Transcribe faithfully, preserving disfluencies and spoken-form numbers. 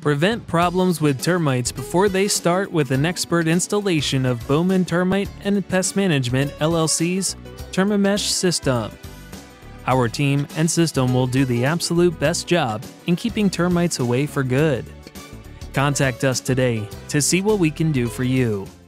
Prevent problems with termites before they start with an expert installation of Bowman Termite and Pest Management L L C's Termimesh system. Our team and system will do the absolute best job in keeping termites away for good. Contact us today to see what we can do for you.